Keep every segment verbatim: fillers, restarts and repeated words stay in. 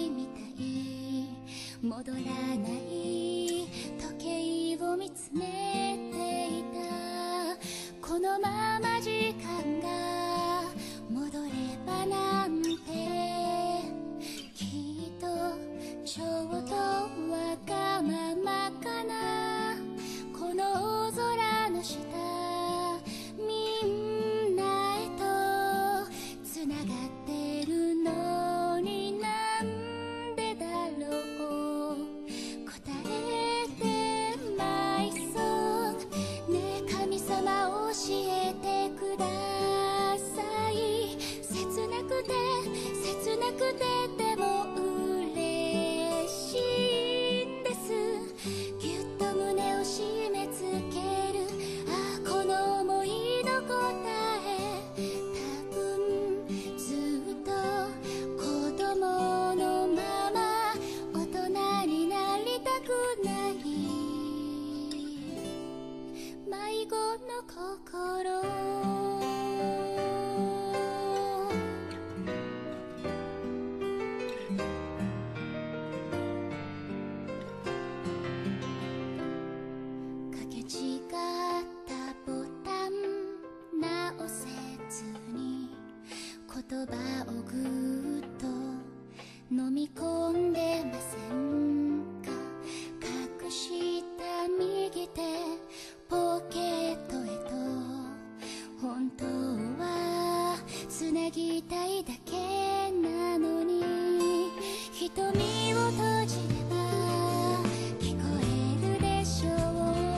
みたい戻らない時計を見つめていたこのまま時間が戻ればなんてきっとちょうどわがままかなこの大空の下みんなへとつながってるのになんでだろう答えてまいそうねえ神様教えてください切なくて切なくてでも嬉しいんですぎゅっと胸を締め付けるああこの想いの答え多分ずっと子供のまま大人になりたくない迷子の心かけ違ったボタン直せずに言葉をぐっと飲み込んでませんか隠した右手ポケットへと本当はつなぎたいだけなのに瞳を閉じれば聞こえるでしょう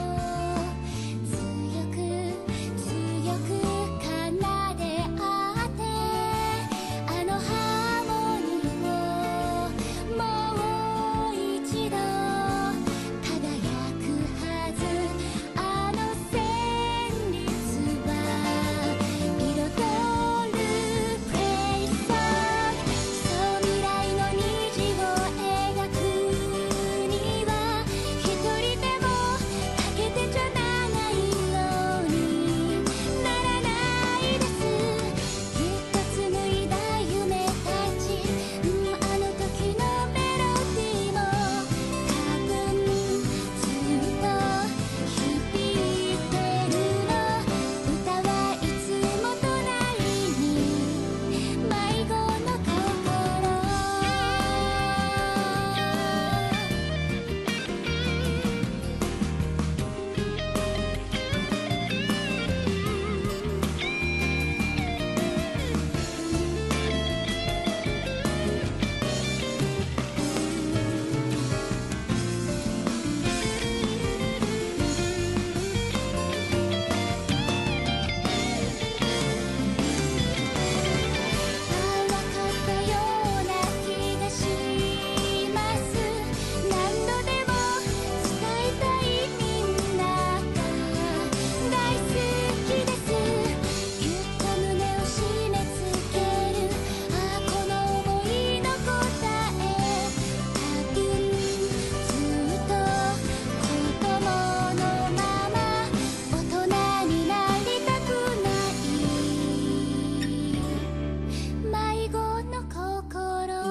強く強く奏で合ってあのハーモニーをもう一度輝くはずあの旋律は彩るプレイソングそう未来の虹を描くには一人でもかけてちゃ長いのにならないですぎゅっと紡いだ夢たち、うん、あの時のメロディーも多分ずっと響いてるの歌はいつも隣に迷子の心わかったような気がします何度でも伝えたいみんなが大好きですぎゅっと胸を締め付けるああこの想いの答え多分ずっと子供のまま大人になりたくない迷子の心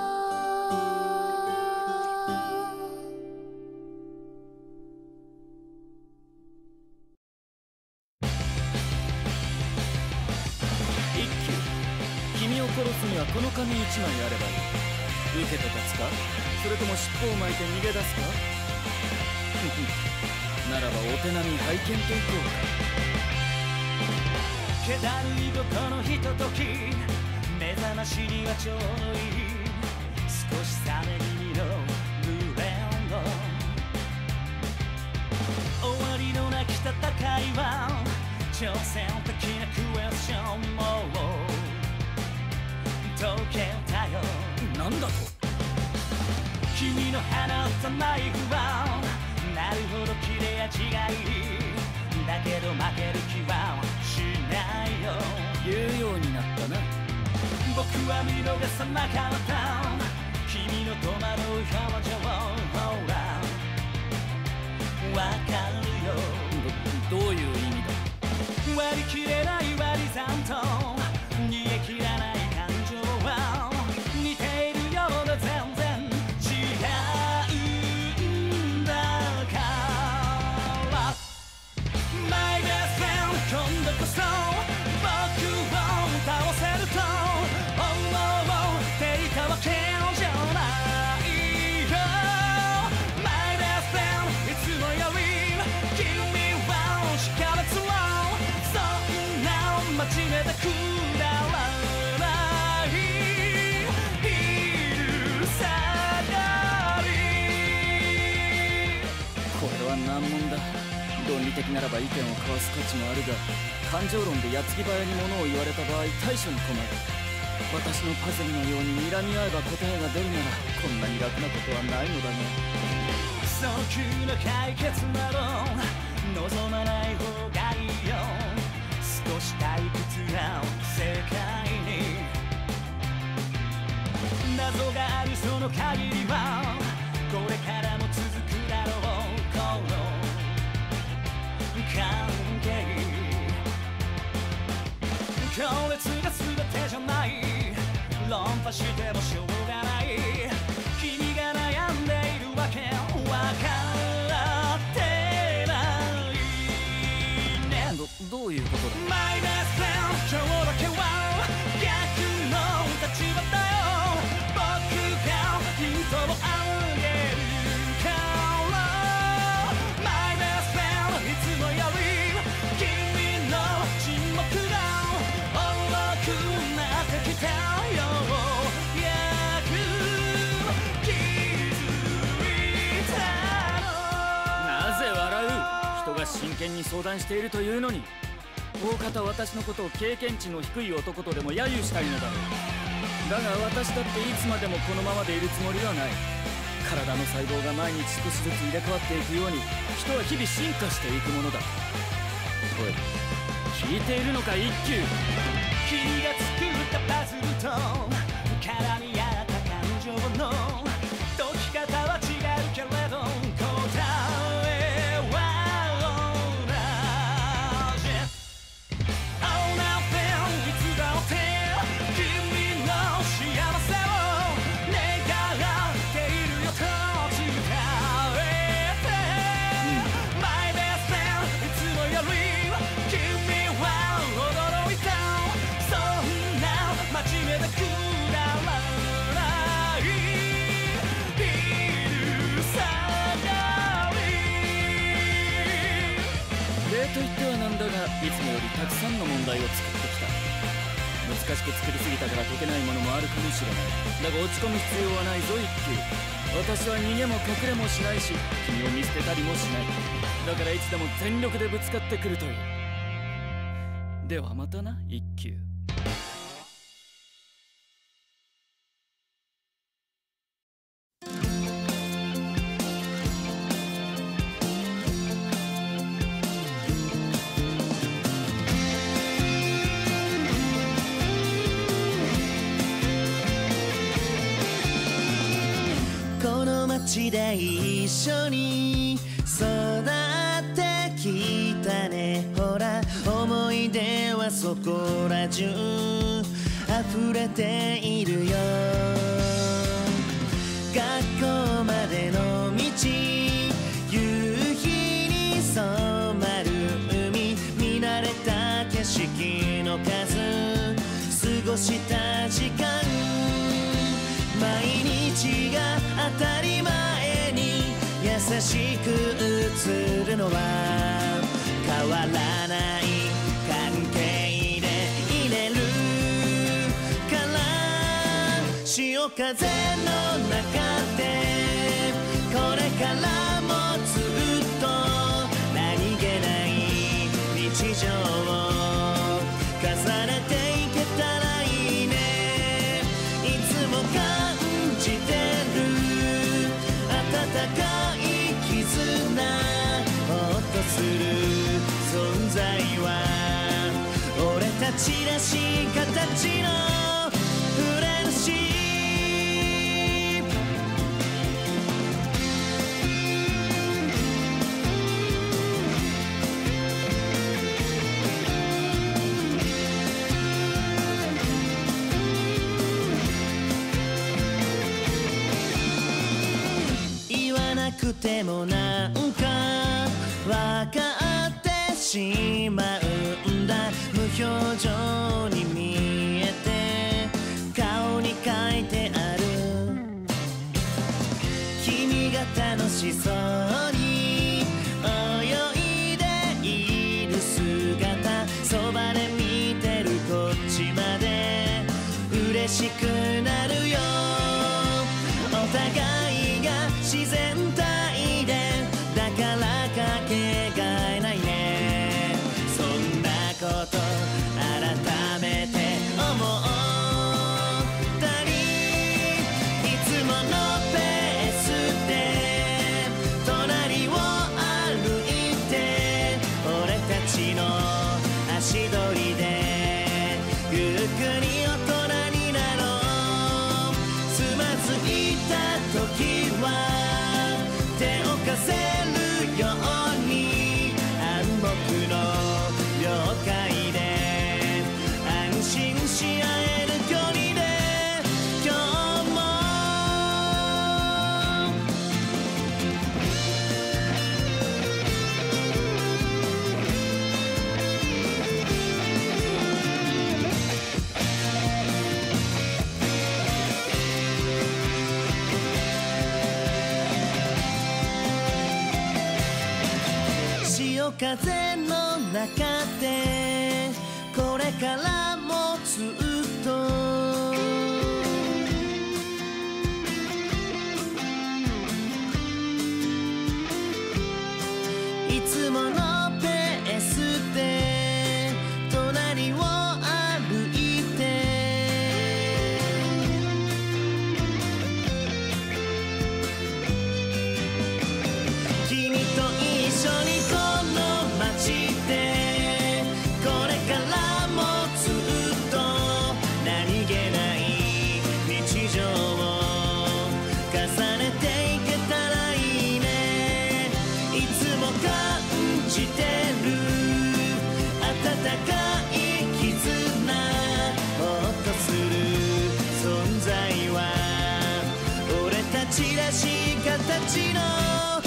一休、君を殺すにはこの紙一枚あればいい。受けて立つか、それとも尻尾を巻いて逃げ出すかならばお手並み拝見といこうか。 気だるいごとのひととき目覚ましにはちょうどいい少し冷め気味のブレンド終わりのなき戦いは挑戦的なクエスチョンも解けたよなんだと。 君の放ったナイフはなるほど切れ味がいいだけど負ける気はしないよ言うようになったな。 僕は見逃さなかった君の戸惑う表情をほらわかるよど、どういう意味だ。 割り切れない割り算と煮え切らない感情は似ているような全然理的ならば意見を交わす価値もあるが、感情論で矢継ぎ早に物を言われた場合対処に困る。私のパズルのように睨み合えば答えが出るならこんなに楽なことはないのだが、 早急な解決など望まない方がいいよ。少し退屈な世界に謎があるその限りはこれからも続くだろう。この関係強烈が全てじゃない。論破してもしょうがない。君が悩んでいるわけ分かってないね。 ど、どういうことだ。 My best friend 今日だけは逆の立場だよ。僕がヒントをあげるから。 My best friend いつもより君の沈黙が重くなってきたよ。やく気づいたの。 なぜ笑う。人が真剣に相談しているというのに、大方私のことを経験値の低い男とでも揶揄したいのだろう。だが私だっていつまでもこのままでいるつもりはない。体の細胞が毎日少しずつ入れ替わっていくように人は日々進化していくものだ。おい、聞いているのか一休。 君が作ったパズルと絡み合った感情の解き方は違うけれど答えは同じ。 Oh nothing いつだって君の幸せを願っているよと伝えて、うん、My best friend いつもより君は驚いた。そんな真面目でくだらないビル下がり。 例と言ってはなんだが、いつもよりたくさんの問題を作ってきた。難しく作りすぎたから解けないものもあるかもしれない。だが落ち込む必要はないぞ一休。私は逃げも隠れもしないし、君を見捨てたりもしない。だからいつでも全力でぶつかってくるといい。ではまたな一休。 この街で一緒に育ってきたね。ほら思い出はそこら中溢れているよ。学校までの道、夕日に染まる海、見慣れた景色の数、過ごした時間、毎日が当たり前に優しく映るのは変わらない関係でいれるから。潮風の中でこれからもずっと何気ない日常を重ねていけたらいいね。いつも感じてる温かい絆、ほっとする存在は俺たちらしい形のフレンシー。言わなくてもなんか分かってしまうんだ。無表情に見えて顔に書いてある。君が楽しそうに泳いでいる姿、そばで見てるこっちまで嬉しくなるよ。お互いが自然体でだからかけがえないよ。 潮風の中でこれからもずっといつものペースで隣を歩いて君と一緒にこの街でこれからもずっと何気ない日常を重ねていけたらいいねいつも感じてる温かい絆ほっとする存在は俺たちらしい形の